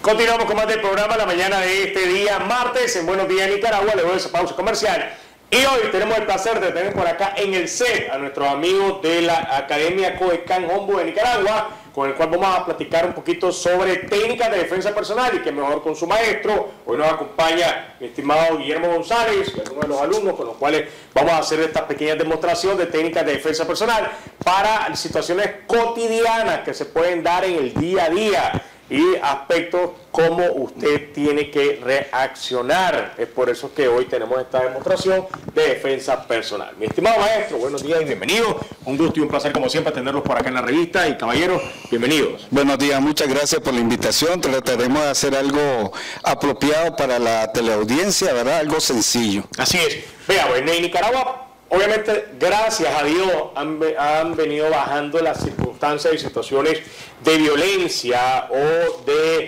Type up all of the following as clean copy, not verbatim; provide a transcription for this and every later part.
Continuamos con más del programa la mañana de este día, martes, en Buenos Días Nicaragua, luego de esa pausa comercial. Y hoy tenemos el placer de tener por acá en el set a nuestros amigos de la Academia Coecan Hombu de Nicaragua, con el cual vamos a platicar un poquito sobre técnicas de defensa personal y que mejor con su maestro. Hoy nos acompaña mi estimado Guillermo González, que es uno de los alumnos con los cuales vamos a hacer esta pequeña demostración de técnicas de defensa personal para situaciones cotidianas que se pueden dar en el día a día y aspectos como usted tiene que reaccionar. Es por eso que hoy tenemos esta demostración de defensa personal. Mi estimado maestro, buenos días y bienvenidos. Un gusto y un placer como siempre tenerlos por acá en la revista. Y caballeros, bienvenidos. Buenos días, muchas gracias por la invitación. Trataremos de hacer algo apropiado para la teleaudiencia, ¿verdad? Algo sencillo. Así es. Vea, en Nicaragua, obviamente, gracias a Dios, han venido bajando las circunstancias y situaciones de violencia o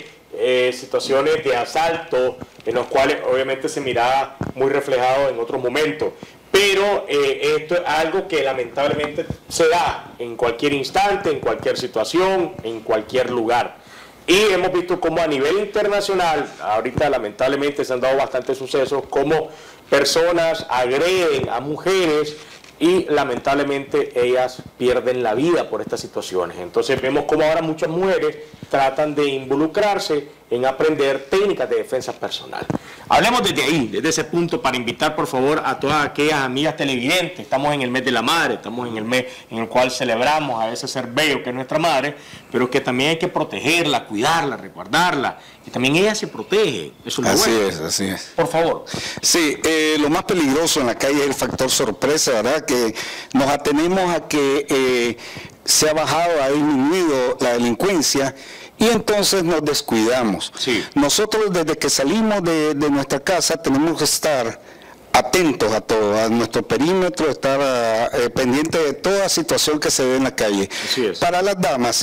de situaciones de asalto, en los cuales obviamente se miraba muy reflejado en otros momentos. Pero esto es algo que lamentablemente se da en cualquier instante, en cualquier situación, en cualquier lugar. Y hemos visto cómo a nivel internacional, ahorita lamentablemente se han dado bastantes sucesos, como personas agreden a mujeres y lamentablemente ellas pierden la vida por estas situaciones. Entonces vemos cómo ahora muchas mujeres tratan de involucrarse en aprender técnicas de defensa personal. Hablemos desde ahí, desde ese punto, para invitar por favor a todas aquellas amigas televidentes. Estamos en el mes de la madre, estamos en el mes en el cual celebramos a ese ser bello que es nuestra madre, pero que también hay que protegerla, cuidarla, resguardarla, y también ella se protege. Eso es Así bueno. es, así es. Por favor. Sí, lo más peligroso en la calle es el factor sorpresa, ¿verdad? Que nos atenemos a que se ha bajado, ha disminuido la delincuencia, y entonces nos descuidamos. Sí. Nosotros desde que salimos de nuestra casa tenemos que estar atentos a todo, a nuestro perímetro, estar pendientes de toda situación que se ve en la calle. Así es. Para las damas,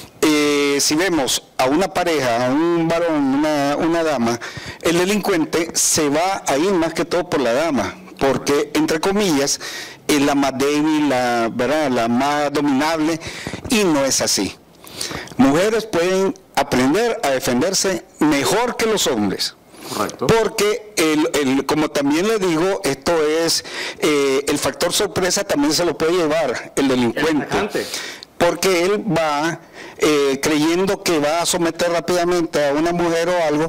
si vemos a una pareja, a un varón, una dama, el delincuente se va a ir más que todo por la dama, porque entre comillas es la más débil, ¿verdad?, la más dominable, y no es así. Mujeres pueden aprender a defenderse mejor que los hombres. Correcto. Porque, como también le digo, esto es, el factor sorpresa también se lo puede llevar el delincuente. Porque él va creyendo que va a someter rápidamente a una mujer o algo,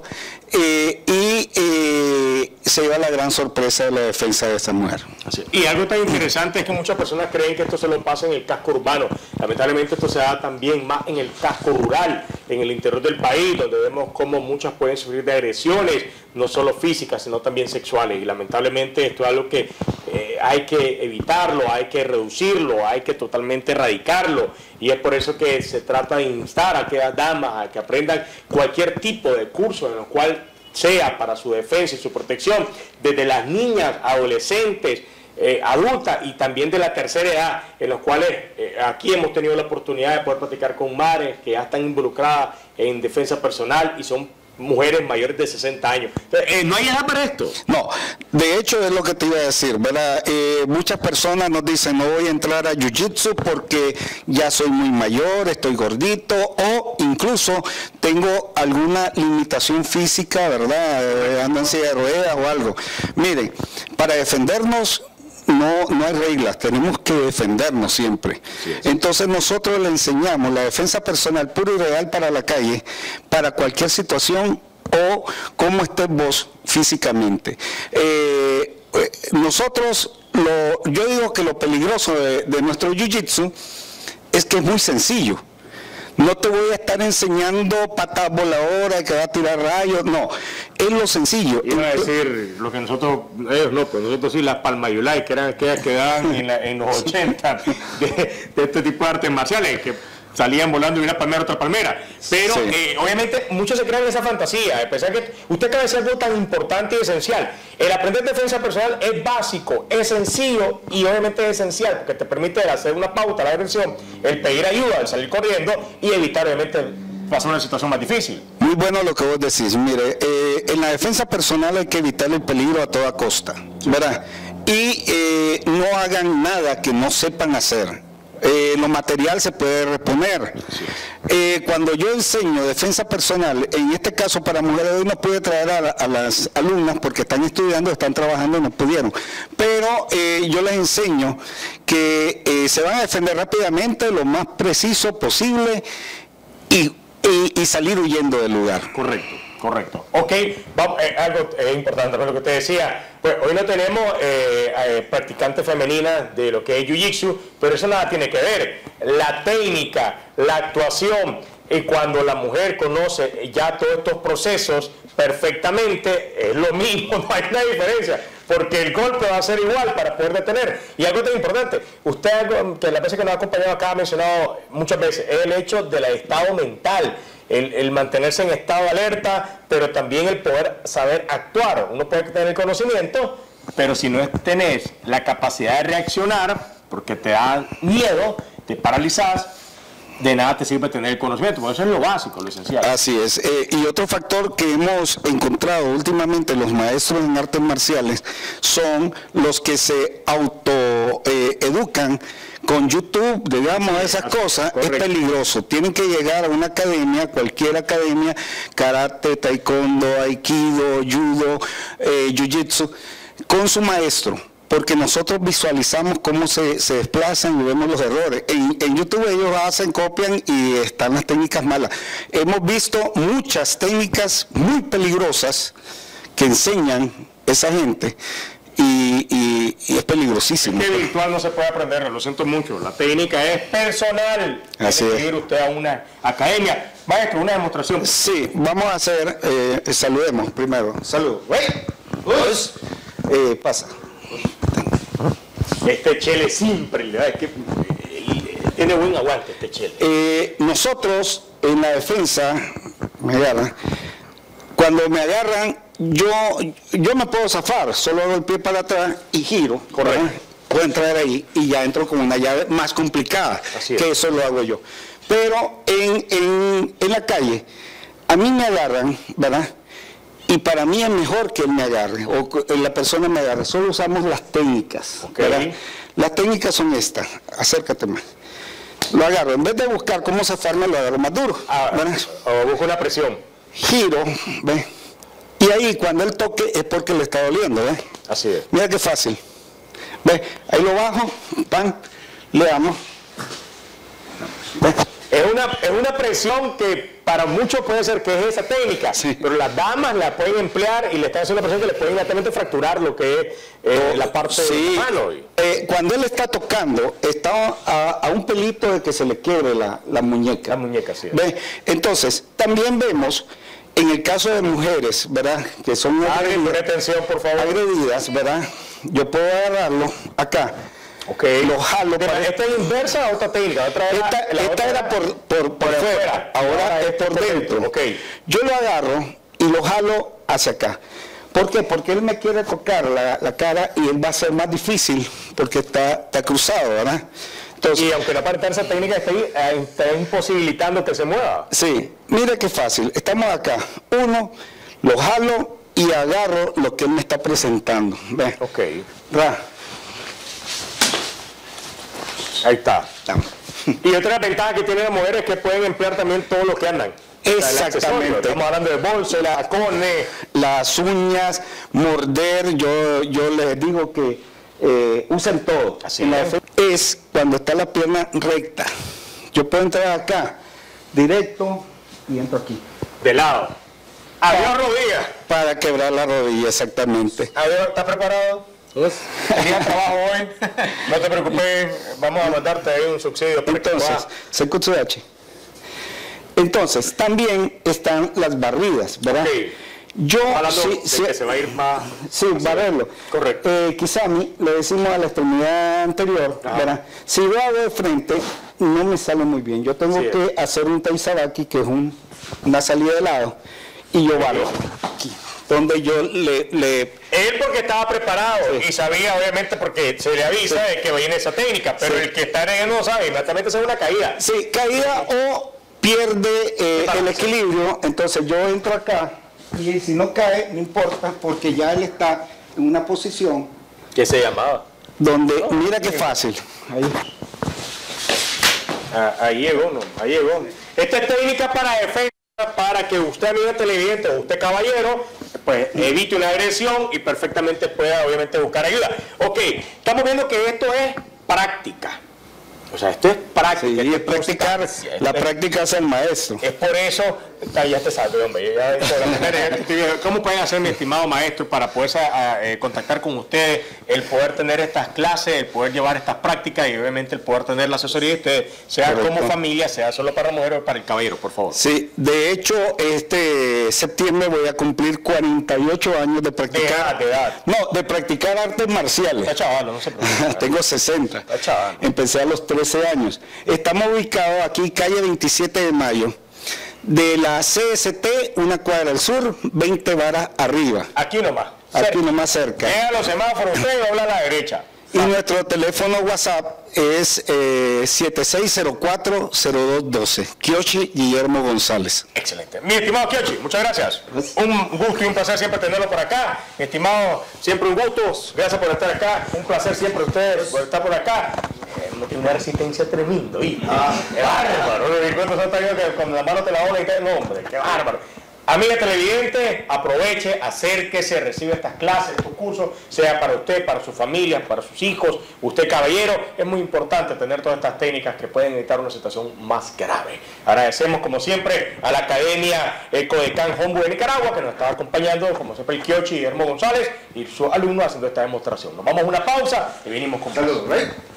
y se lleva la gran sorpresa de la defensa de esa mujer. Así es. Y algo tan interesante es que muchas personas creen que esto se lo pasa en el casco urbano. Lamentablemente esto se da también más en el casco rural, en el interior del país, donde vemos cómo muchas pueden sufrir de agresiones, no solo físicas, sino también sexuales. Y lamentablemente esto es algo que hay que evitarlo, hay que reducirlo, hay que totalmente erradicarlo. Y es por eso que se trata de instar a aquellas damas a que aprendan cualquier tipo de curso en el cual sea para su defensa y su protección, desde las niñas, adolescentes, adultas y también de la tercera edad, en los cuales aquí hemos tenido la oportunidad de poder platicar con madres que ya están involucradas en defensa personal y son mujeres mayores de 60 años. Entonces, ¿no hay edad para esto? No, de hecho es lo que te iba a decir, ¿verdad? Muchas personas nos dicen, no voy a entrar a Jiu-Jitsu porque ya soy muy mayor, estoy gordito, o incluso tengo alguna limitación física, ¿verdad? Ando en silla de ruedas o algo. Miren, para defendernos no hay reglas, tenemos que defendernos siempre. Sí, sí. Entonces nosotros le enseñamos la defensa personal pura y real para la calle, para cualquier situación o cómo estés vos físicamente. Nosotros, yo digo que lo peligroso de nuestro jiu-jitsu es que es muy sencillo. No te voy a estar enseñando patas voladoras que va a tirar rayos, no, es lo sencillo. Iba a decir lo que nosotros, ellos no, pues nosotros sí, las palmayulay, que eran aquellas que daban en los 80 de este tipo de artes marciales, que salían volando de una palmera a otra palmera. Pero sí, obviamente muchos se crean esa fantasía, a pesar que usted acaba de decir algo tan importante y esencial. El aprender defensa personal es básico, es sencillo y obviamente es esencial, porque te permite hacer una pauta a la agresión, el pedir ayuda, el salir corriendo y evitar obviamente pasar una situación más difícil. Muy bueno lo que vos decís. Mire, en la defensa personal hay que evitar el peligro a toda costa, ¿verdad? Y no hagan nada que no sepan hacer. lo material se puede reponer. Cuando yo enseño defensa personal, en este caso para mujeres, hoy no pude traer a las alumnas porque están estudiando, están trabajando, no pudieron. Pero yo les enseño que se van a defender rápidamente, lo más preciso posible y salir huyendo del lugar. Correcto. Correcto. Ok, vamos, algo importante, lo que usted decía, pues hoy no tenemos practicantes femeninas de lo que es Jiu-Jitsu, pero eso nada tiene que ver. La técnica, la actuación, y cuando la mujer conoce ya todos estos procesos perfectamente, es lo mismo, no hay una diferencia, porque el golpe va a ser igual para poder detener. Y algo tan importante, usted, que las veces que nos ha acompañado acá ha mencionado muchas veces, es el hecho del estado mental. El mantenerse en estado de alerta, pero también el poder saber actuar. Uno puede tener el conocimiento, pero si no tenés la capacidad de reaccionar, porque te da miedo, te paralizas, de nada te sirve tener el conocimiento. Por eso es lo básico, lo esencial. Así es. Y otro factor que hemos encontrado últimamente los maestros en artes marciales son los que se autoeducan con YouTube, digamos, esas cosas. Correcto. Es peligroso. Tienen que llegar a una academia, cualquier academia, karate, taekwondo, aikido, judo, jiu-jitsu, con su maestro. Porque nosotros visualizamos cómo se desplazan y vemos los errores. En YouTube ellos hacen, copian y están las técnicas malas. Hemos visto muchas técnicas muy peligrosas que enseñan esa gente y es peligrosísimo. Es que virtual no se puede aprender, lo siento mucho. La técnica es personal. Así es. Ir usted a una academia. Maestro, una demostración. Sí, vamos a hacer, saludemos primero. Salud. Pasa. Este chele siempre, es que tiene buen aguante este chele. Nosotros en la defensa, cuando me agarran, yo me puedo zafar, solo hago el pie para atrás y giro. Correcto. Puedo entrar ahí y ya entro con una llave más complicada, que eso lo hago yo. Pero en la calle, a mí me agarran, ¿verdad? Y para mí es mejor que él me agarre, o la persona me agarre. Solo usamos las técnicas. ¿Verdad? Las técnicas son estas. Acércate más. Lo agarro. En vez de buscar cómo zafarme, lo agarro más duro. O busco una presión. Giro, ¿ves? Y ahí cuando él toque es porque le está doliendo, ¿ves? Así es. Mira qué fácil. ¿Ves? Ahí lo bajo, pan, le damos. ¿Ves? Es una presión que para muchos puede ser que es esa técnica, sí. Pero las damas la pueden emplear y le están haciendo una presión que le puede inmediatamente fracturar lo que es la parte de la mano. Cuando él está tocando, está a un pelito de que se le quiebre la muñeca. La muñeca, sí. ¿Ves? Entonces, también vemos, en el caso de mujeres, ¿verdad? Que son atención, por favor. Agredidas, ¿verdad? Yo puedo agarrarlo acá. Okay. Lo jalo. ¿Esta es inversa a otra técnica? Esta era por fuera, ahora es por dentro. Okay. Yo lo agarro y lo jalo hacia acá. ¿Por qué? Porque él me quiere tocar la cara y él va a ser más difícil porque está cruzado, ¿verdad? Entonces, y aunque la parte de esa técnica está imposibilitando que se mueva. Sí, mire qué fácil. Estamos acá. Uno, lo jalo y agarro lo que él me está presentando. ¿Ves? Ok. Ahí está. Y otra ventaja que tienen las mujeres es que pueden emplear también todo lo que andan. Exactamente. Estamos hablando de bolsos, tacones, las uñas, morder. Yo les digo que usen todo. Así es cuando está la pierna recta. Yo puedo entrar acá, directo, y entro aquí. De lado. Adiós rodilla. Para quebrar la rodilla, exactamente. Adiós, ¿estás preparado? Tenía trabajo hoy, no te preocupes, vamos a mandarte ahí un subsidio. Entonces, Sekutsudachi. Entonces, también están las barridas, ¿verdad? Okay. Yo que se va a ir más. Sí, barrerlo. Correcto. Kisami, le decimos a la extremidad anterior, ¿verdad? Si lo hago de frente, no me sale muy bien. Yo tengo que hacer un taizabaki, que es una salida de lado, y yo barro aquí. Donde yo Él porque estaba preparado y sabía, obviamente, porque se le avisa de que viene esa técnica, pero el que está en ella no sabe, inmediatamente se ve una caída. Sí, caída o pierde el equilibrio, entonces yo entro acá y si no cae, no importa, porque ya él está en una posición. ¿Qué se llamaba? Donde, mira qué fácil. Ahí. Ahí llegó, ¿no? Ahí llegó. Esta es técnica para defensa, para que usted, amigo televidente, o usted, caballero, pues evite una agresión y perfectamente pueda, obviamente, buscar ayuda. Ok, estamos viendo que esto es práctica. O sea, esto es práctica. Sí, es practicar, la práctica es el maestro. Es por eso, ya te salgo, hombre. ¿Cómo pueden hacer, mi estimado maestro, para poder contactar con ustedes, el poder tener estas clases, el poder llevar estas prácticas y obviamente el poder tener la asesoría de ustedes, sea como familia, sea solo para la mujer o para el caballero, por favor? Sí, de hecho, este septiembre voy a cumplir 48 años de practicar. ¿De edad? No, de practicar artes marciales. Está chaval, no se preocupe. Tengo 60. Está chaval. Empecé a los 13 años. Estamos ubicados aquí, calle 27 de Mayo. De la CST, una cuadra al sur, 20 varas arriba. Aquí nomás. Aquí nomás cerca. Vean los semáforos, usted y habla a la derecha. Y nuestro teléfono WhatsApp es 7604-0212. Kiochi Guillermo González. Excelente. Mi estimado Kiochi, muchas gracias. Un gusto y un placer siempre tenerlo por acá. Mi estimado, siempre un gusto. Gracias por estar acá. Un placer siempre ustedes por estar por acá. Tiene una resistencia tremenda. ¡Qué bárbaro! Que con la mano te la bola y cae. No, hombre, qué bárbaro. Amiga televidente, aproveche, acérquese, recibe estas clases, estos cursos, sea para usted, para su familia, para sus hijos, usted caballero. Es muy importante tener todas estas técnicas que pueden evitar una situación más grave. Agradecemos como siempre a la Academia Codecán Hombu de Nicaragua, que nos está acompañando, como siempre el Kiochi Guillermo González y sus alumnos haciendo esta demostración. Nos vamos a una pausa y venimos con saludos.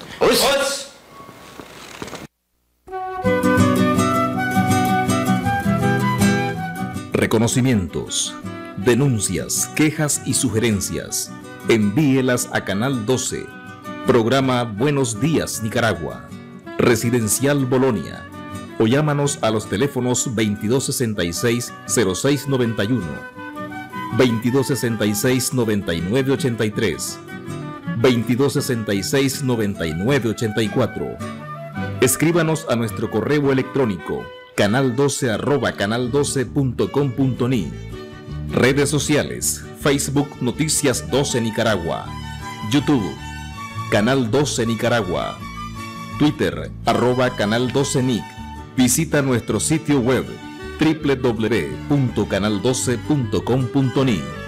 Reconocimientos, denuncias, quejas y sugerencias. Envíelas a Canal 12. Programa Buenos Días Nicaragua. Residencial Bolonia. O llámanos a los teléfonos 2266-0691, 2266-9983, 2266-9984. Escríbanos a nuestro correo electrónico canal12@canal12.com.ni. Redes sociales: Facebook Noticias 12 Nicaragua, YouTube Canal 12 Nicaragua, Twitter @Canal 12 Nic. Visita nuestro sitio web www.canal12.com.ni.